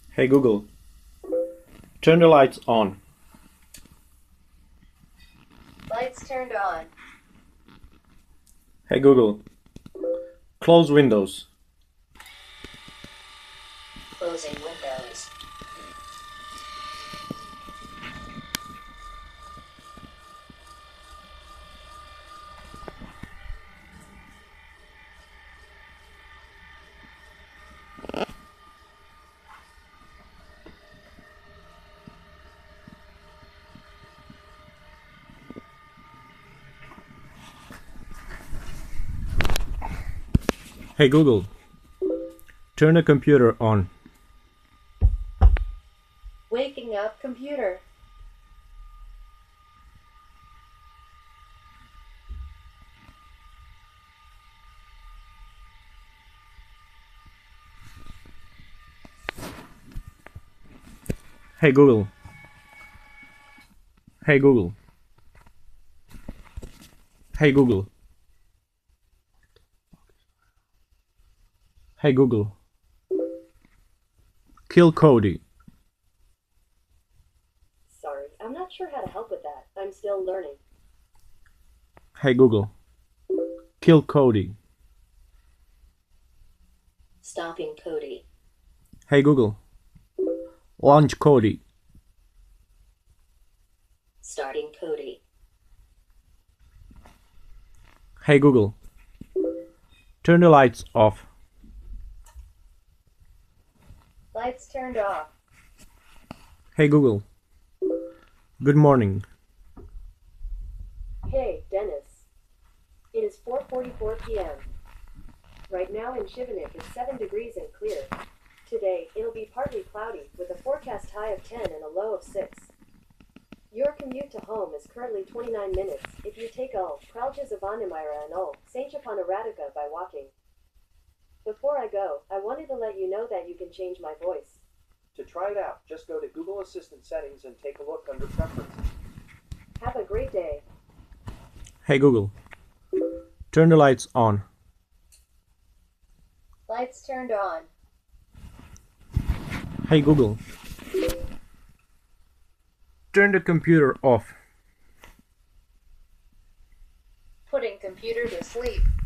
Hey Google, turn the lights on. Lights turned on. Hey Google, close windows. Closing windows. Hey Google, turn the computer on. Waking up computer. Hey Google. Hey Google. Hey Google. Hey Google. Kill Cody. Sorry, I'm not sure how to help with that. I'm still learning. Hey Google. Kill Cody. Stopping Cody. Hey Google. Launch Cody. Starting Cody. Hey Google. Turn the lights off. Lights turned off. Hey Google. Good morning. Hey, Dennis. It is 4:44 p.m. Right now in Shivanik it's 7 degrees and clear. Today, it'll be partly cloudy with a forecast high of 10 and a low of 6. Your commute to home is currently 29 minutes if you take Ul, Pralja Zavanimira and Ul, St. Radika by walking. Before I go, I wanted to let you know that you can change my voice. To try it out, just go to Google Assistant settings and take a look under Preferences. Have a great day. Hey Google. Turn the lights on. Lights turned on. Hey Google. Turn the computer off. Putting computer to sleep.